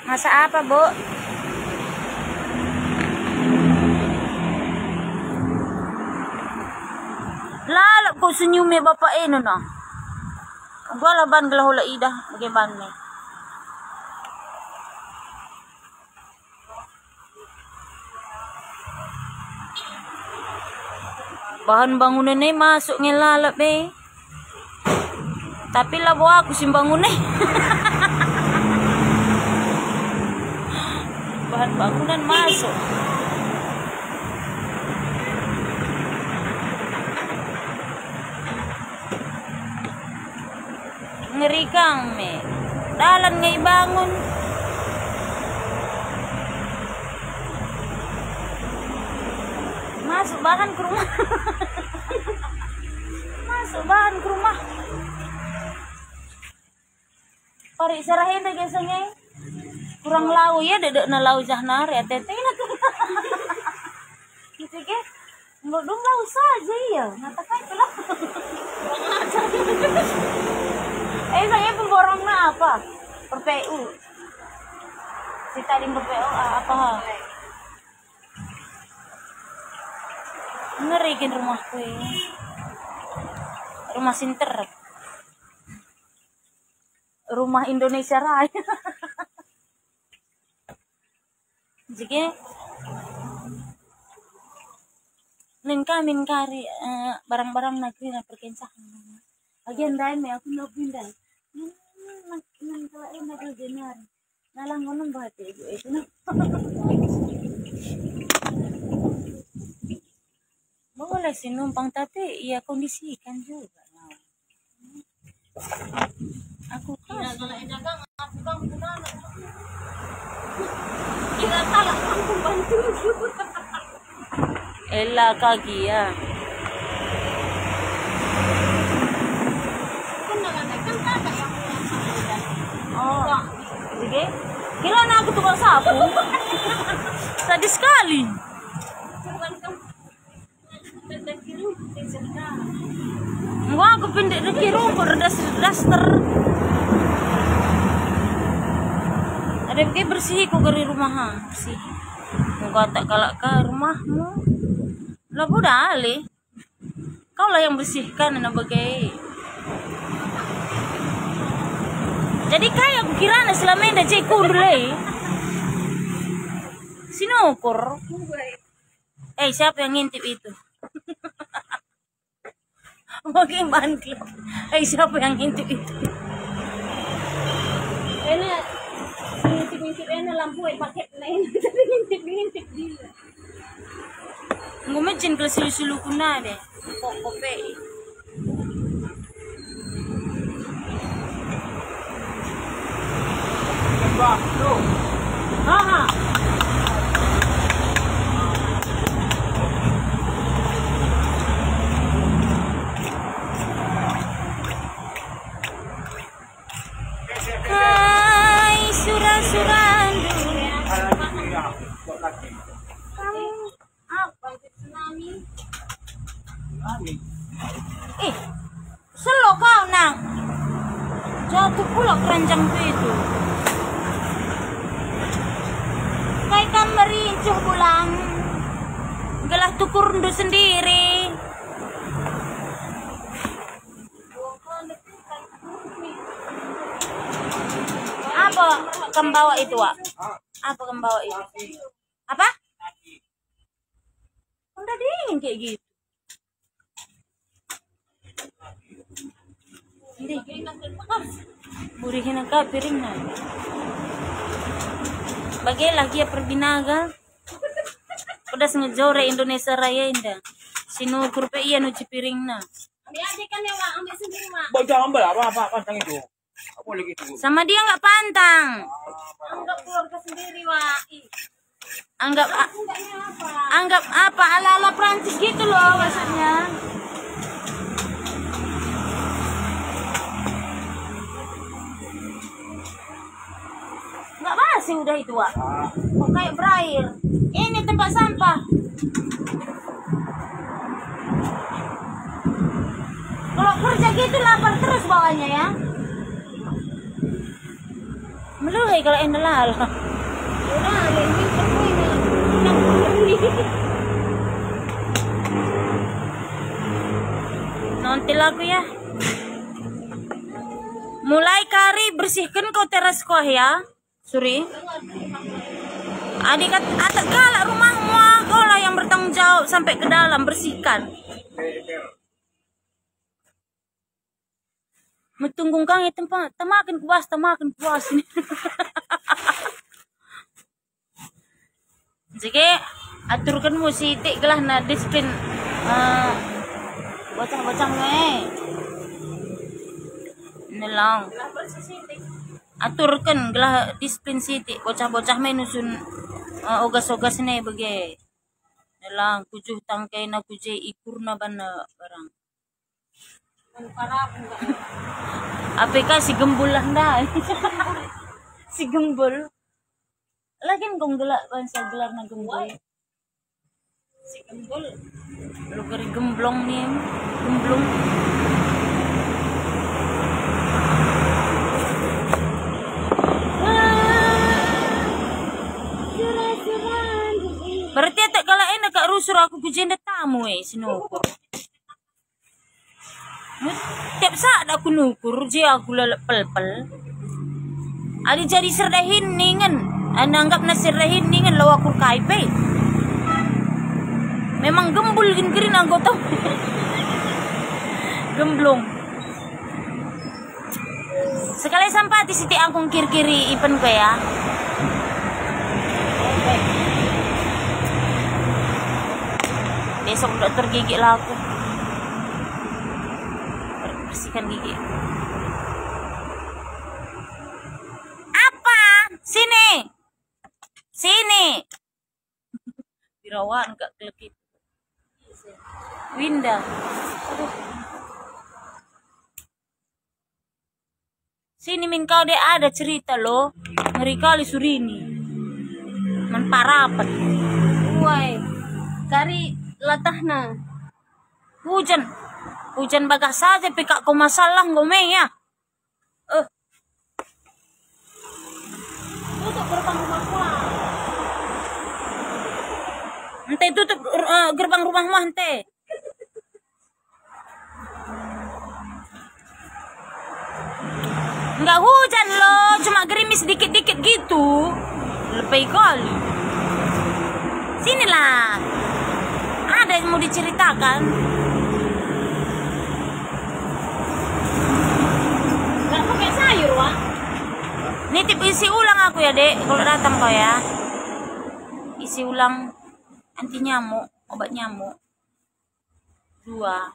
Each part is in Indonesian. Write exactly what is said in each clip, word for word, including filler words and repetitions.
Masak apa, Bu? Lalap ko senyumnya bapak eno na. Gua laban gelah hula idah bagaimana? Bahan bangunan ini masuk ngelalap be. Tapi lah bawa aku simbangun nih. Bahan bangunan masuk. Ngeri kang me. Dalan ngay bangun. Masuk bahan ke rumah. Masuk bahan ke rumah. Pari sarahin deh biasanya. Kurang lau ya, dedek na lau jahnar ya teteh na tuh. Gitu ke? Belum lau saja ya. Ngatakan itu lah. Eh saya pemborong na apa? Per P U. Si tadi per P U apa? Ngerikin rumahku ini. Rumah Sinter. Rumah Indonesia Raya. Jadi nen kami kari uh, barang-barang negeri na perkencahan. Agen dai me aku nak pindah. Nan nan kalau enak genar. Nalang ngono bahate ibu itu nah. Boleh sih numpang tapi ya kondisikan juga. Aku kan kalau jaga aku kan gimana? Kira salah aku bantu. Ella kaki ya. Oh, oke. Kira aku tukang sapu. Tadi sekali. Wah, aku pendek deki rumput daster. Ada ke bersih ku dari rumah bersih. Engkau tak galak ke rumahmu. Lah budak ali. Kau lah yang bersihkan na bagai. Jadi kayak aku kira na selama ini dah cekur dulu. Sinukur. Eh siapa yang ngintip itu? Mungkin bangkit. Eh siapa yang ngintip itu? Ini ngintip-ngintip ini lampu yang paket lain. Tapi ngintip-ngintip dia. Ngumecin ke sulu-sulu kuna deh. Pok-pope. Haha. Hai surah-surandu. Kamu apa tsunami? Eh, selo kau nang. Jatuh pula keranjang itu. Kayak kamari cuh pulang. Gelah tukur ndu sendiri. Apa kamu bawa itu, Wak? Apa kamu bawa itu? Apa? Udah dingin kayak gitu. Ini burihin ke piringnya. Bagilah dia perbinaga. Udah ngejore Indonesia Raya indah. Sinukur pe iya nuci piringna. Ambil aja kan ya, Wak. Ambil sendiri, Wak. Baca ambil apa apa pantang itu. Apa lagi itu? Sama dia nggak pantang. Anggap keluarga sendiri, Wak. Anggap a- anggap apa ala-ala Prancis gitu loh maksudnya. Nggak basi udah itu, Wak. Kok kayak berair. Ini tempat sampah. Kalau kerja gitu lapar terus bawahnya ya. Meluhay kalau yang nalala. Udah, lebih perlu ini. Nak beli. Nontil aku ya. Mulai kari bersihkan kau teras kau ya. Suri. Adik kat atak galak rumahmu, kau lah yang bertanggung jawab sampai ke dalam bersihkan. Metunggung kang itu tempat, temakin puas, temakin puas ini. Jadi aturkan musik gelah na disiplin uh, bocah-bocah me. Nelang. Aturkan gelah disiplin siti bocah-bocah me nusun uh, ogas-ogas ne bagi. Nelang kujuh tangkai na kuje ikur na bana barang. Apakah si gembul lah nda? Si gembul. Lagian kong gelak bangsa gelar na gembul. Si gembul. Lu geri gemblong nih, gemblong. Berarti tak kalau enak kak rusur aku kujenda tamu eh sinukur. Tiap saat aku nukur, dia aku lalap pel-pel. Ada jadi serdahin ningan, anda anggap na serdahin ningan lawa kur kaipe. Memang gembul gin-girin anggota. Gemblong. Sekali sampai di siti angkung kiri-kiri ipen ko ya. Besok dokter gigi lah aku. Bersihkan gigi. Apa? Sini. Sini. Birawan gak kelekit. Winda. Aduh. Sini min kau deh ada cerita loh. Ngeri kali Surini. Menparapat. Woi. Kari latahna. Hujan. Hujan bagas saja pekak kau masalah ngomeng ya. Eh. Tutup gerbang rumahku lah. Ente tutup uh, gerbang rumahmu ente. Enggak hujan loh, cuma gerimis dikit-dikit gitu. Lebih kali. Sinilah. Ada yang mau diceritakan. Gak pakai sayur, Wak. Nitip isi ulang aku ya, Dek. Kalau datang kau ya. Isi ulang anti nyamuk, obat nyamuk. Dua.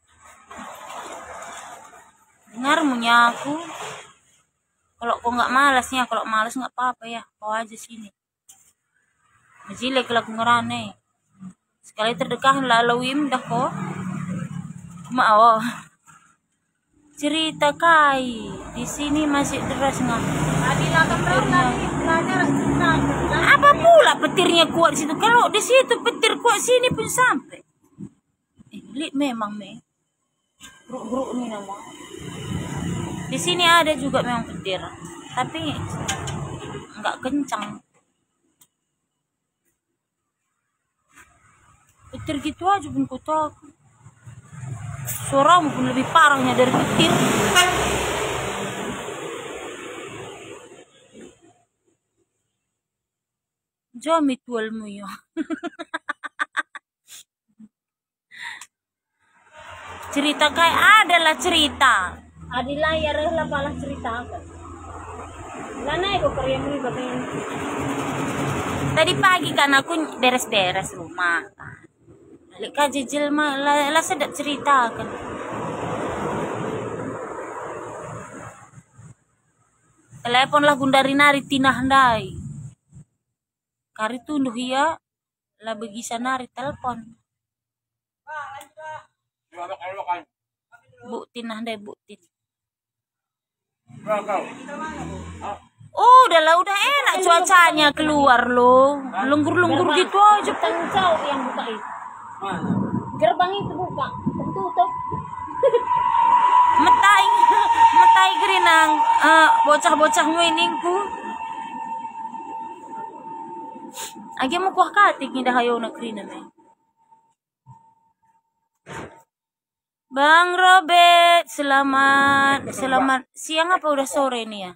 Dengar munya aku. Kalau kau nggak malasnya, kalau malas nggak apa-apa ya, kau aja sini. Majilek lagu ngerane. Sekali terdekah lalawim dah kau. Mau. Cerita kai di sini masih deras nggak? Tadi lah kamera tadi belajar tentang Apa pula petirnya kuat di situ? Kalau di situ petir kuat sini pun sampai. Eh, li memang me. Gruk-gruk ini nama. Di sini ada juga memang petir, tapi nggak kencang. Petir gitu aja pun ku takut. Suaramu pun lebih parahnya dari petir. Jami tualmu ya. Cerita kayak adalah cerita. Adi layar lah palah ceritakan. Lana aku karya muli bagian. Tadi pagi kan aku beres-beres rumah. Balik ka jejel mah lah, lah sedap ceritakan. Telepon lah gundari nari tinah ndai. Kari tunduh ya lah bagi sanari telepon. Buktin ndai buktin. Oh, udah lah, udah enak cuacanya keluar loh. Lunggur-lunggur gitu aja. Tangcau yang buka itu. Gerbang itu buka, tertutup. Metai, metai gerinang uh, bocah-bocah nguiningku. Agi mo kuah katik ni dahayo na krina me. Bang Robert, selamat selamat siang apa udah sore nih ya?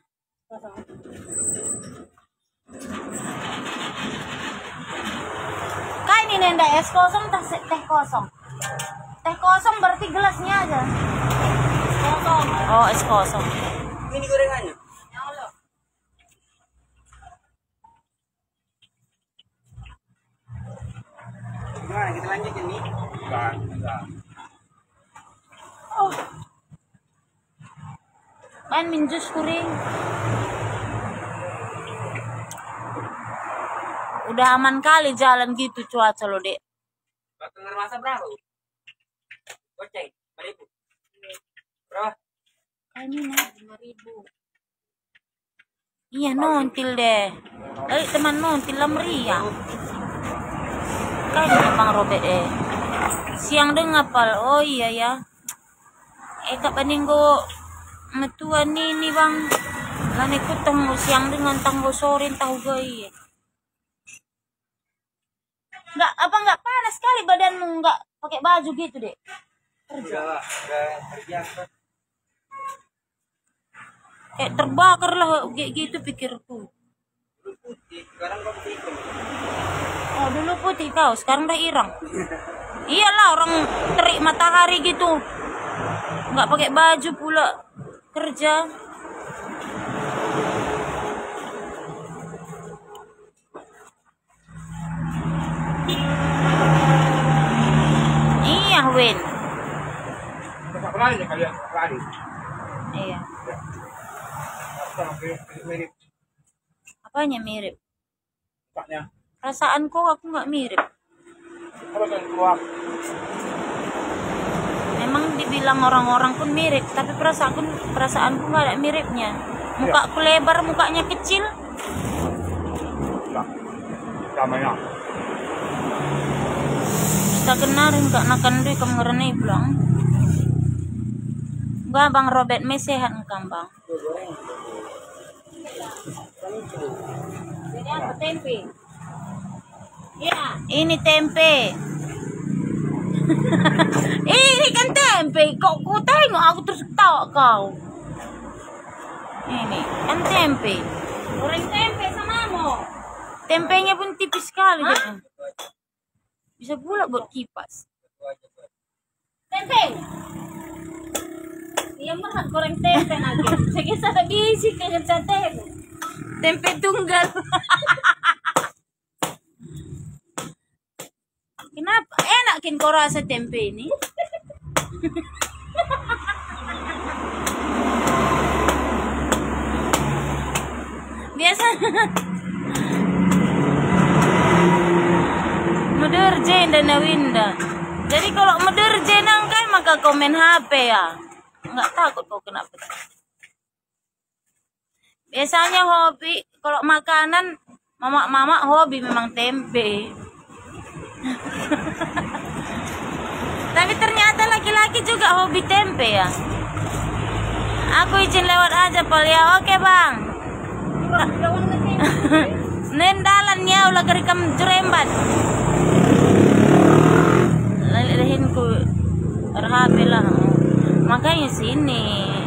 Kayak ini nenda es kosong teh teh kosong. Teh kosong berarti gelasnya aja. Kosong. Oh, es kosong. Ini gorengannya. Gimana kita lanjut ini? Enggak, enggak. Oh. Main minjus kuring. Udah aman kali jalan gitu cuaca lo, Dek. Bakal masa berapa? Goceng, lima ribu. Berapa? Kayak ini lima ribu. Iya, nontil deh. Eh, teman nontil lah meriah. Kayak ini Bang Robert eh. Siang deng apal. Oh iya ya. Eh kak paninggo metuan ni ni Bang. Lani kutong siang dengan tanggo sore tahu gay. Enggak apa enggak panas sekali badanmu enggak pakai baju gitu, Dek. Kerja. Udah kerja. Kayak terbakar lah kayak gitu pikirku. Dulu putih, sekarang kau putih. Oh dulu putih kau, sekarang udah irang. Iyalah orang terik matahari gitu. Nggak pakai baju pula kerja. Iya Win. Berapa kali ya kalian? Berapa kali? Iya. Mirip. Apanya mirip? Paknya. Perasaanku aku nggak mirip. Kalau kan keluar. Memang dibilang orang-orang pun mirip, tapi perasaanku perasaanku nggak ada miripnya. Mukaku lebar, mukanya kecil. Enggak. Kamera. Kita kenarin kak nakan deh kamu pulang. Enggak Bang Robert me sehat kan Bang. Ini apa tempe? Iya. Ini tempe. Ini kan tempe. Kok ku tengok aku terus ketawa kau. Ini kan tempe. Goreng tempe sama mo. Tempenya pun tipis sekali deh. Bisa pula buat kipas. Tempe. Iya mah goreng tempe lagi. Saya sada bisi kayak sate. Tempe tunggal. Kenapa enak kin kau rasa tempe ini? Biasa. Mederjen dan Nawinda. Jadi kalau mederjen kan maka komen H P ya. Enggak takut kau kenapa. Biasanya hobi kalau makanan mama-mama hobi memang tempe. Tapi ternyata laki-laki juga hobi tempe ya. Aku izin lewat aja Pal ya. Oke Bang. Nendalannya ulah kerekam jurembat. Lalihin ku R H P lah. Makanya sini.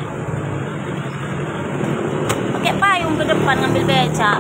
Pakai payung ke depan ngambil beca.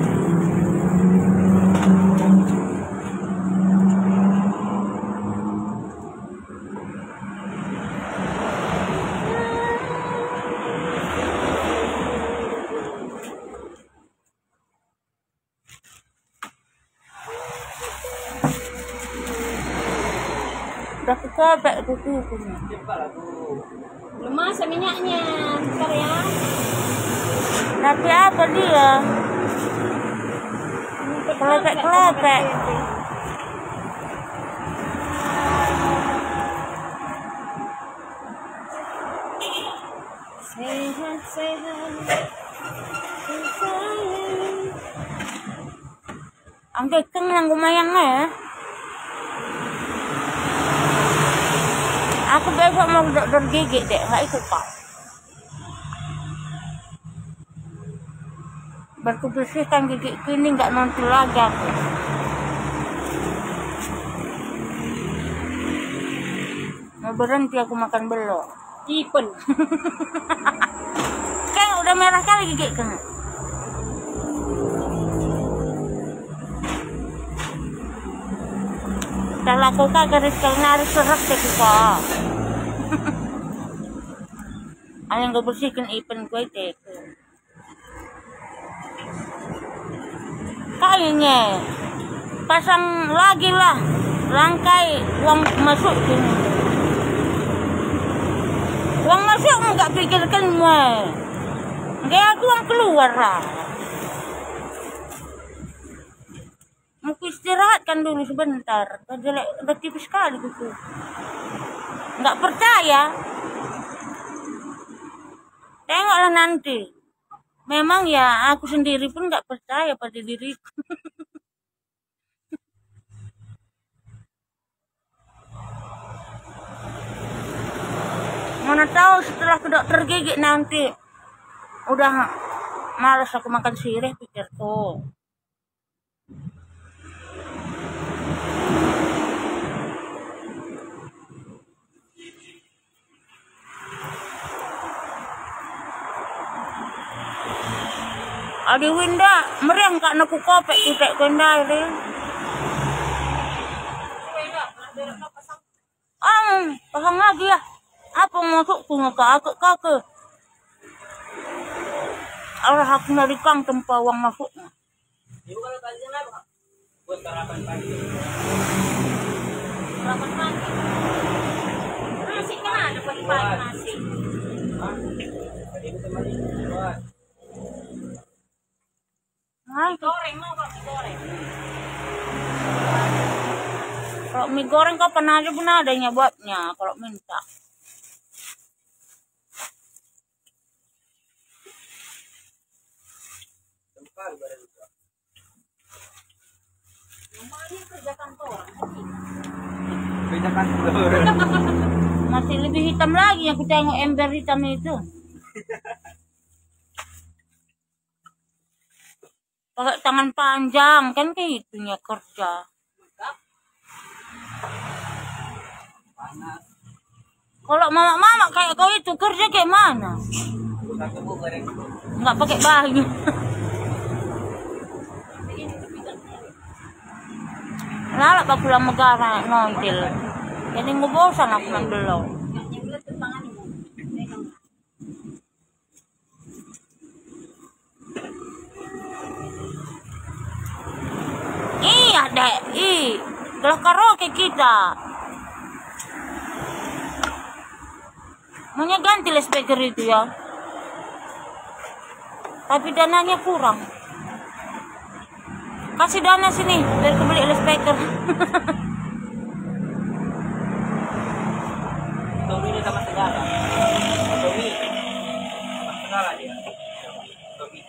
Udah kecapek kukunya. Belum masak minyaknya. Bentar ya. Tapi apa dia? Kelepek-kelepek. Sehat, sehat. Ang kekeng lang gumayang na eh. Aku besok mau dokter gigi deh, nggak ikut kok. Baru bersihkan gigi ini nggak nonton lagi aku. Mau berhenti aku makan belok. Ipen. Kan udah merah kali gigi kan. Kalau aku kak garis kalnari serat deh kok. Ayang gue bersihkan ipen gue itu. Kayaknya pasang lagi lah rangkai uang masuk sini. Uang masuk nggak pikirkan mah. Kayak aku uang keluar lah. Mau istirahatkan dulu sebentar. Udah, udah tipis sekali gitu. Nggak percaya. Tengoklah nanti. Memang ya aku sendiri pun nggak percaya pada diriku. Mana tahu setelah ke dokter gigi nanti udah malas aku makan sirih pikirku. Adi Winda meriang kak naku kopek kita kendai deh. Ah, pasang lagi ya. Apa masuk punya kakek kakek? Allah aku dari kang tempat uang masuknya. Ibu kalau tadi apa? Buat sarapan pagi. Sarapan pagi. Nasi kan ada pagi-pagi nasi. Hah? Tadi itu tadi buat. Nah, Goreng mau kok mie goreng. kalau mie goreng kapan aja pun adanya buatnya kalau minta. Tempat barang itu. Namanya kerja kantor. Beda kantor. Masih lebih hitam lagi aku tengok ember hitam itu. Pakai tangan panjang kan kayak itunya kerja. Kalau mama-mama kayak kau itu kerja kayak mana? Satu bu barang itu. Nggak pakai baju. Lalap aku lah megara ngontil. Jadi ngebosan aku nang belum. Iya deh, ih, gelah karaoke kita. Maunya ganti les speaker itu ya. Tapi dananya kurang. Kasih dana sini biar aku beli les speaker. Tommy ini sama segala. Tommy. Sama segala dia. Tommy.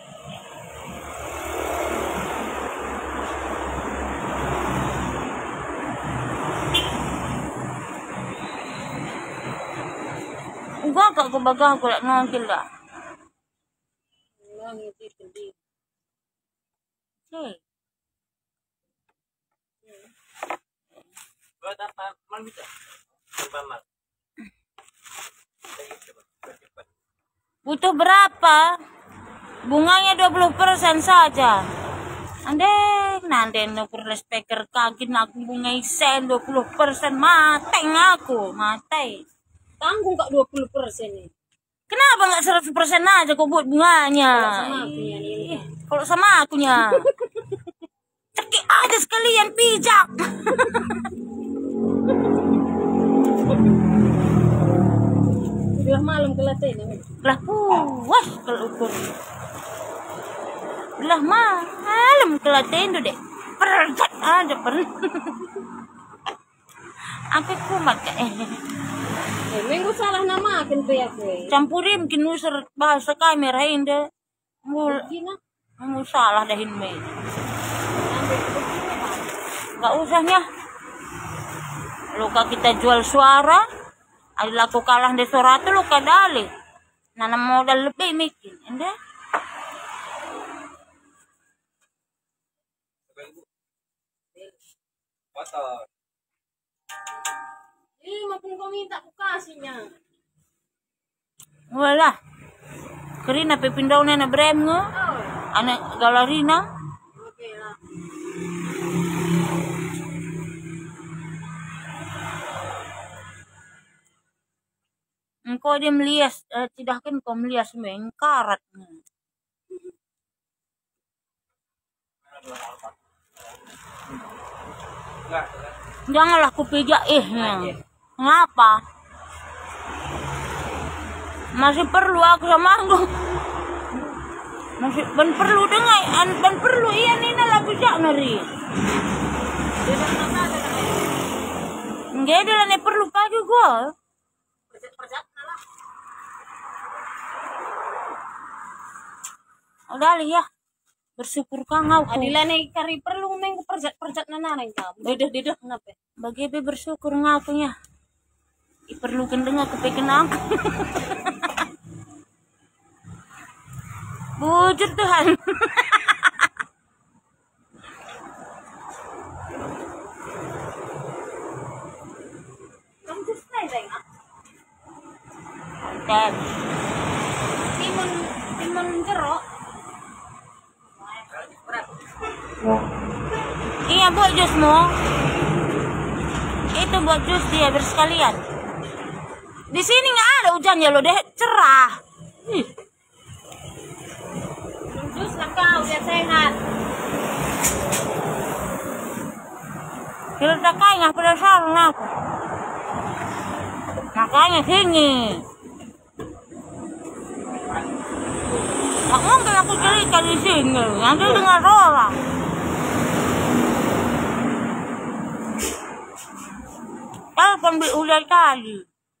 Enggak kak aku bagang aku lek ngontil dah. Langit itu di. Hei. Buat apa? Mal bisa. Coba mal. Butuh berapa? Bunganya dua puluh persen saja. Andeng, nanti nukur les speaker kaget aku bunga isen dua puluh persen mateng aku, mateng. Tanggung kak dua puluh persen nih. Kenapa nggak seratus persen aja kau buat bunganya? Sama akunya nih. Ih, kalau sama akunya. Cekik aja sekalian pijak. Udah malam kelaten ya. Lah puas kalau ukur. Lah malam kelaten deh. Perjat aja per. Apa kumat eh. Eh, minggu salah nama kan tuh ya gue. Campurin kin usir bahasa kamera inde. Mul Gina. mau salah dahin me. Sampai ke Enggak usahnya. Luka kita jual suara, ada laku kalah di suara itu luka dali. Nanam modal lebih mikir, ende. Kotor. lima cuma pun kau minta aku kasihnya. Wala. Karina pepindaw na na brem ngo. Oh, Anak galarina. okay lah. Engkau dia melias, eh, tidak kan kau melias meng karat. Enggak. Janganlah kupijak eh. Ngapa? Masih perlu aku sama aku. Masih ben perlu dengar, an ben perlu iya nina lah pijak nari. Dia dah nak ada nak. Enggak ada lah ni perlu pagi gua. Perjat-perjat lah. Udah li ya. Bersyukur kang aku. Adila nih kari perlu mengku perjat-perjat nana nih kau. Dedah-dedah kenapa? Bagi be bersyukur ngakunya. Diperlukan dengar kepekan aku. Bujur Tuhan. Kamu tuh stay deh ah. Dan Timun timun jeruk. iya buat jusmu. Itu buat jus dia bersekalian. Di sini nggak ada hujannya loh deh, cerah. Ih. Jus lah kau biar sehat. Kita takai nggak pada sarung aku. Makanya sini. Nggak mungkin aku cerita di sini. Nanti dengar orang. Telepon bi udah tadi.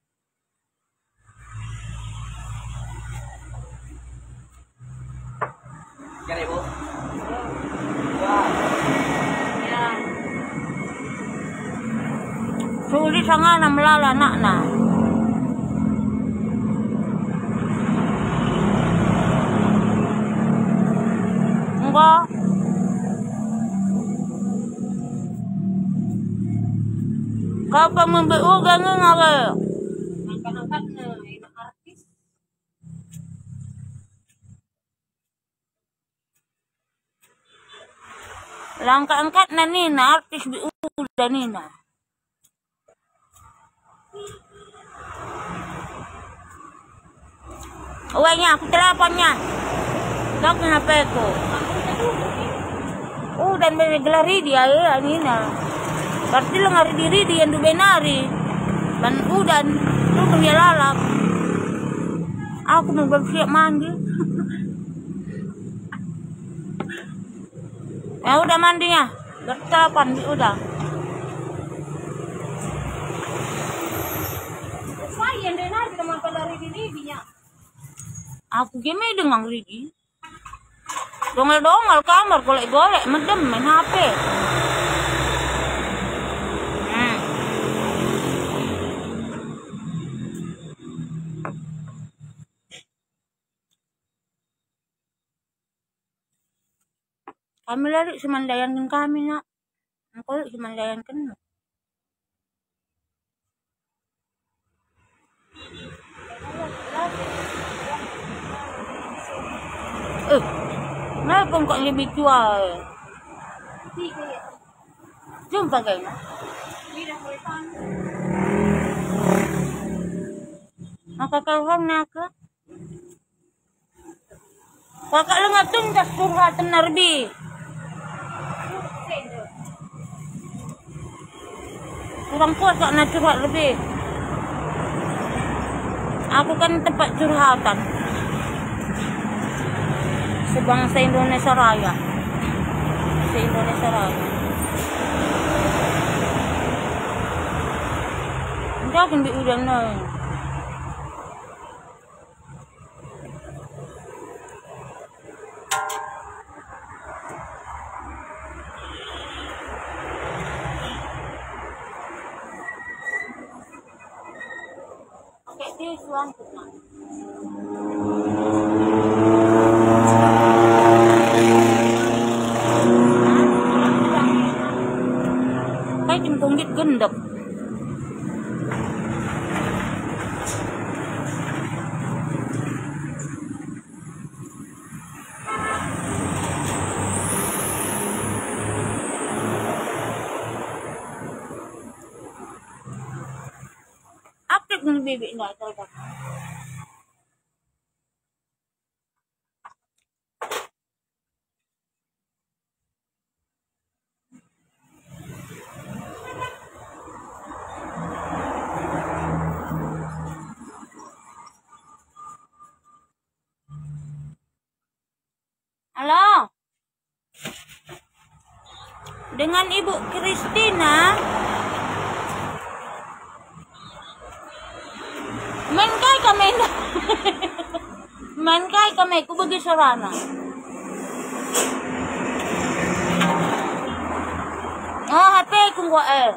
Kan Ibu? Ya. Sulit sangat nak melala nak nak. Enggak. Kau pemimpi ugang ngare. Angkat-angkat nah, enak artis. Langka-angkat na nina artis bi udah nina. Uangnya aku teleponnya. Dok H P ku. Oh dan bergelari dia ya nina. Berarti lo ngari diri di yang dubenari. Dan udan lu kerja lalap. Aku mau bersiap mandi. Ya udah mandinya. Bertapan udah. Saya yang dengar kita makan dari dirinya. Aku gini dengan Ridi. Dongel-dongel kamar golek-golek medem main H P. Hmm. Kami lari semandayankan kami nak. Engkau semandayankan. Eh, kenapa kok lebih jual? Tiga ya. Jumpa kayaknya. Lidah kulitan. Maka kalhong naka. Kakak lu nggak tuntas curhatan narbi. Kurang puas kok nak curhat lebih. Aku kan tempat curhatan. Sebangsa Indonesia Raya. Se Indonesia Raya. Jangan bi udah nang. Oke, tisu angkut nak. Kayak jempung dit gendep. bibig enggak talaga. Halo. Dengan Ibu Kristina. Main kay kami na. Main kay kami ko bagi sarana. Oh, H P kung ko eh.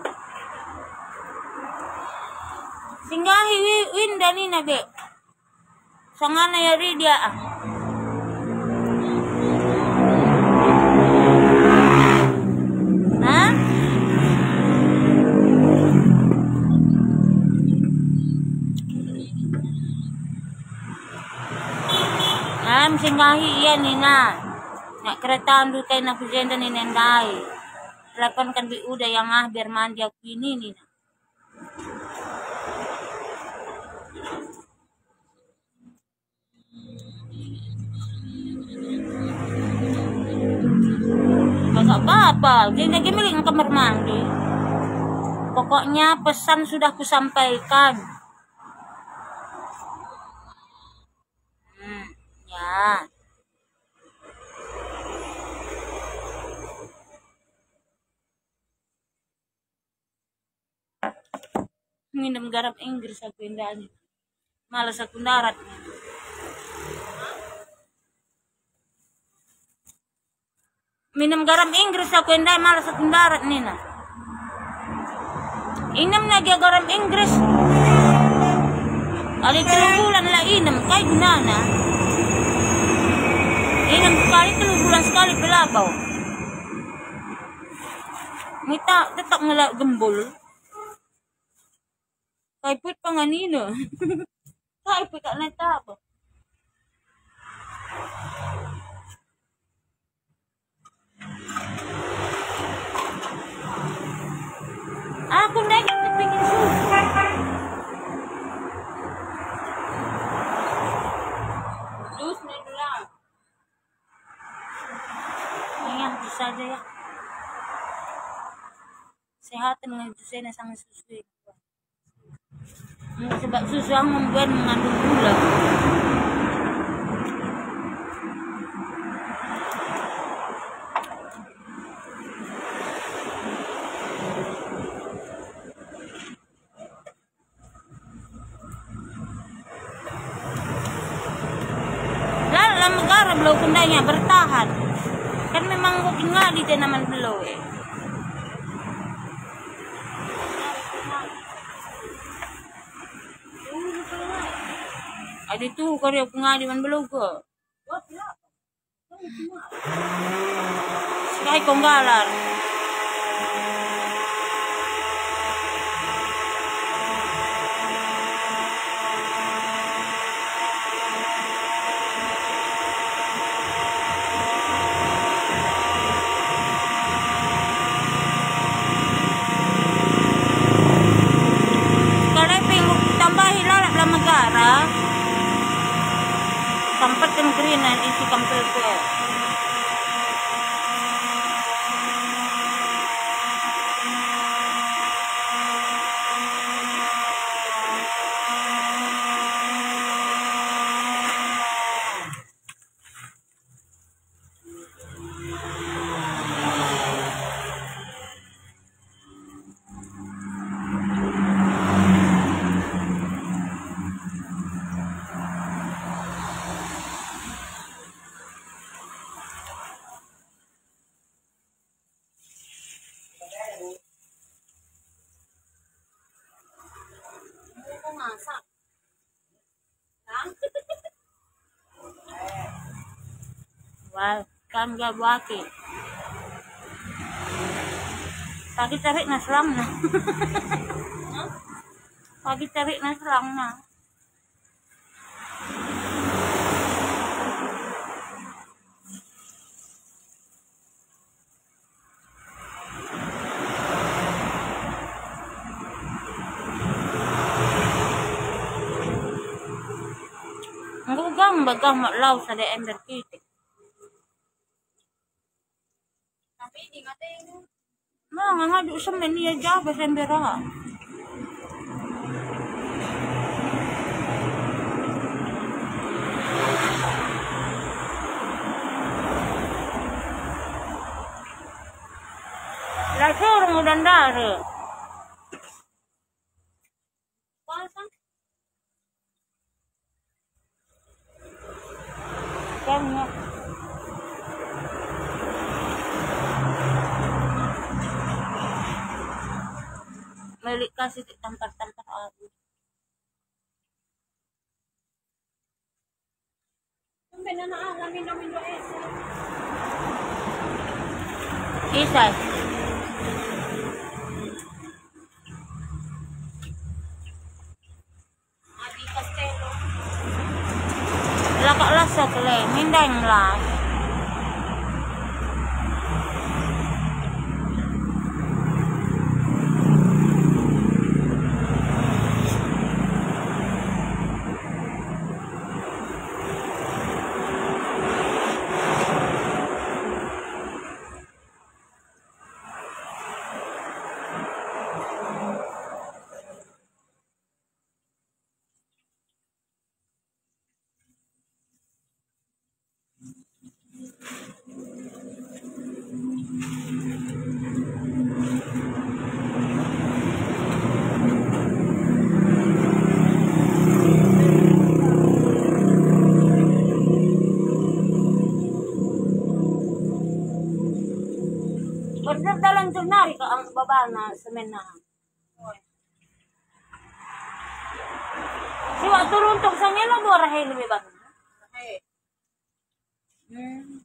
Singgahi win dani na be. Sangana yari dia. Ha? Am singgahi iya nina. Nak kereta andu kay na presenta ni Nenday. Lapan kan bi udah yang ah biar mandi aku ini nina. Gak apa-apa, dia lagi milik kamar mandi. Pokoknya pesan sudah kusampaikan. Hmm, ya. Minum garam Inggris aku indahnya. Malas aku darat. Minum garam Inggris aku indah malas aku darat nina. Inam lagi garam Inggris. Kali tiga bulan lah inam kay gunana. Inam kali tiga bulan sekali pelabau. Mita tetap ngelak gembul. Kay put panganino. Kay put kak neta apa? Aku naik kepingin susu. Jus nih dulu. Ini bisa aja ya. Sehat dengan jusnya sangat susu. Sebab susu yang membuat mengandung gula. Belum kundanya bertahan kan memang kok tinggal di tanaman belum eh ada tuh karya pengali man belum ke sekali konggalan tempat kan green isi kampel kue. Masak. Wal, kan gak buaki. Pagi tarik naslang na. Pagi tarik naslang na. bagah mak lau sa de ember kitik. Tapi di ngatain Nah, ngadu semen niya jabe sa ember ha. Lasur mudan dare. pasang. Kanya. Melik kasih tampar-tampar aku. Sampai na naalamin namin do ese. Isay. Adi Castelo. Lakak lasok le, mindang las. Bener dalam jurnari ka ang baba na semen na. Siwa turuntok sa ngelo do rahay lumi ba? Hey. Hmm.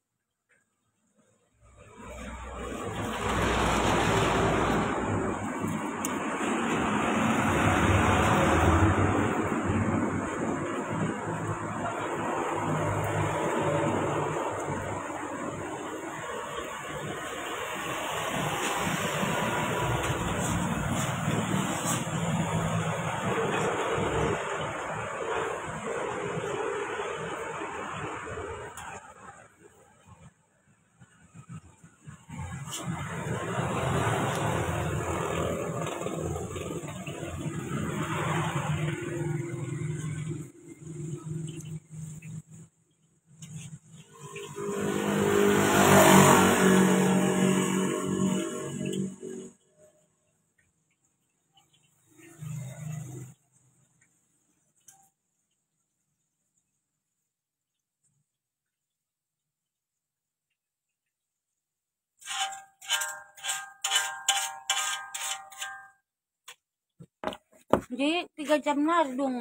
Jadi tiga jam na dong.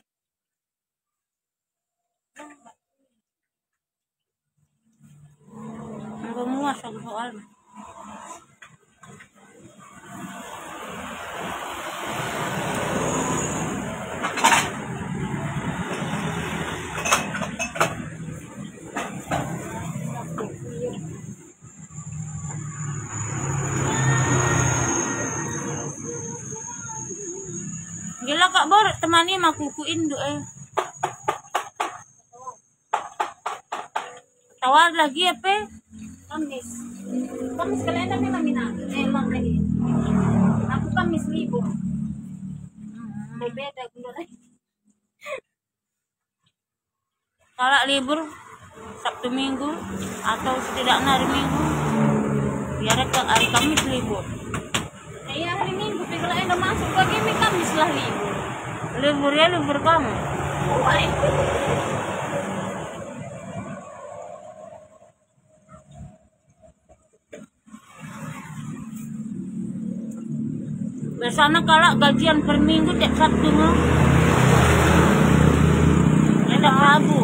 Ang muas ang soal. Gila kak bor temani makukuin do eh. Tawar lagi apa? Kamis. Kamis kalian tapi kami na. Eh, lang lagi. Aku kamis libur. May beda gulo na. Kalau libur Sabtu Minggu atau setidaknya hari Minggu, biar ke hari Kamis libur. Iya hari Minggu, tapi kalau ada masuk lagi may Kamis lah libur. Libur ya libur kamu. Why? Biasanya kalau gajian per minggu tiap Sabtu mah, ada Rabu.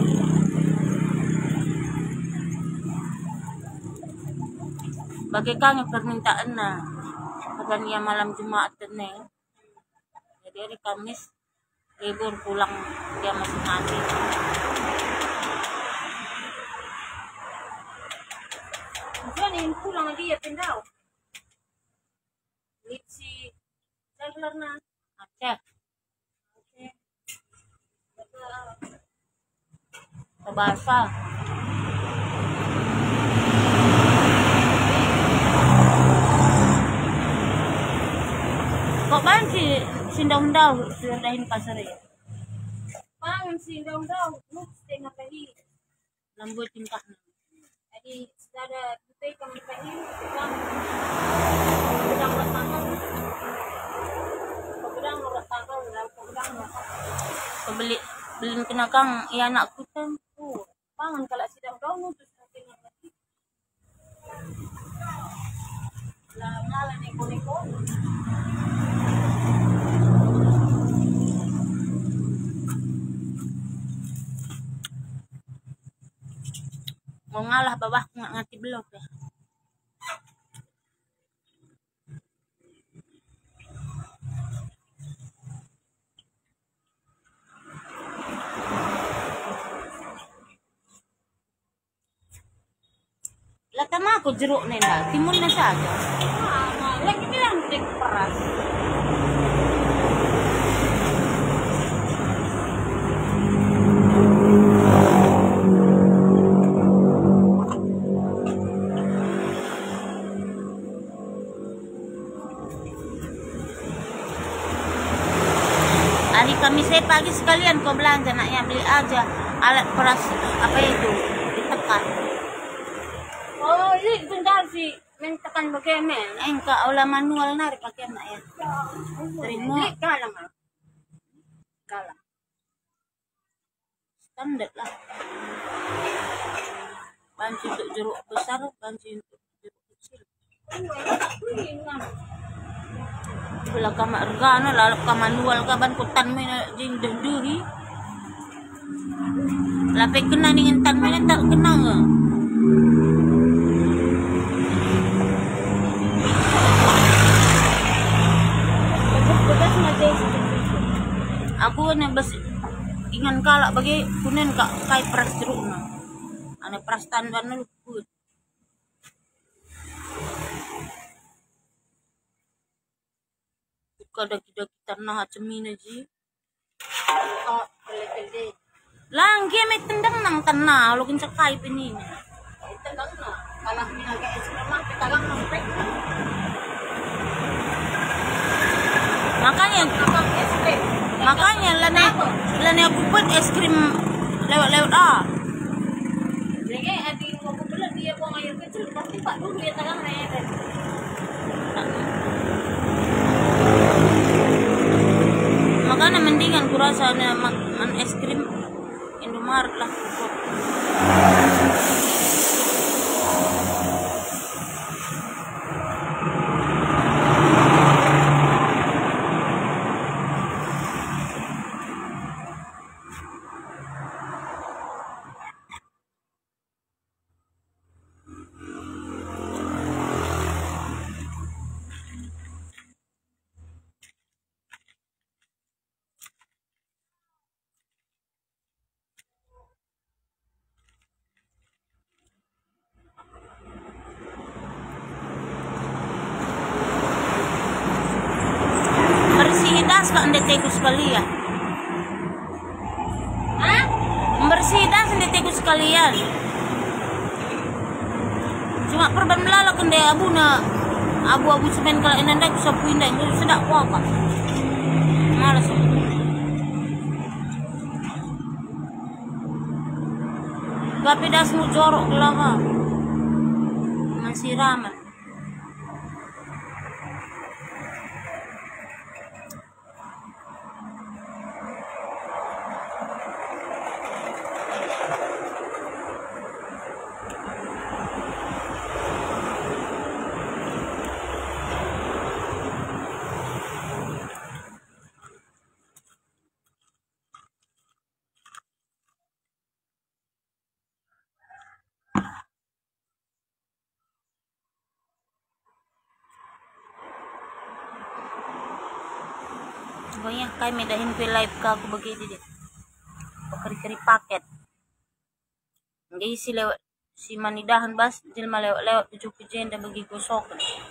Bagi kami permintaan na, kapan ya malam Jumat tenang. Jadi hari Kamis libur pulang dia masing-masing. Diyan yung pulang lagi ya pindaw. Litsi. Regular na. Aceh. Okay. Kebasa. Kok ban si sindang-daw sirdahin pasar ya? Pangan sih daun-daun, lu setengah pagi. Lambut tingkah. Jadi sudah kita kami pagi, sedang sedang bertanggal, sedang bertanggal, sedang Pembeli belin kena kang ya anakku oh, pangan kalau sedang daun itu setengah pagi. Lah malah neko-neko. mau ngalah bawah nggak ngerti blok ya. Lata mah aku jeruk nenda timun na saja. Ah, lagi bilang dek peras. Hari Kamis saya pagi sekalian kau belanja naknya beli aja alat peras apa itu ditekan. Oh, ini bentar sih, mentekan bagaimana? Engkau olah manual nari pakai nak ya. Terima. Ini kalah mah. Kalah. Standar lah. Banci untuk jeruk besar, banci untuk jeruk kecil. Bila kama regana lalu ka manual ka ban kutan mo na jing duri. Lape kena dengan tan mo na tak kena nga. Bekas mati. Aku na bas ingan kala bagi kunen ka kay pras jeruk na. Ana pras tan ban luput. Kada kita kita nah cemina ji. Oh, pele-pele. Lang game tendang nang tanah lo kinsa kay pinin. Tendang na. Kalah minaga es mah kita lang ng pek. Makanya Abang es krim. makanya lane lane aku buat es krim lewat-lewat ah. Lagi adi mau beli dia buang air kecil pasti Pak dulu ya tagang na ya. Makanya mendingan kurasa na man es krim Indomaret lah cukup. Bersihin das kak ndeteku sekalian. Hah? Membersih das ndeteku sekalian. Cuma perban melalak kende abu na abu-abu semen kalau indah bisa pindah itu sedap apa? Malas. Gapi dasmu jorok lah ha. Masih ramai. Pokoknya kayak medahin ke live ka aku begitu deh. Keri-keri paket. Jadi si lewat si manidahan bas jelma lewat-lewat tujuh pejenda bagi gosok.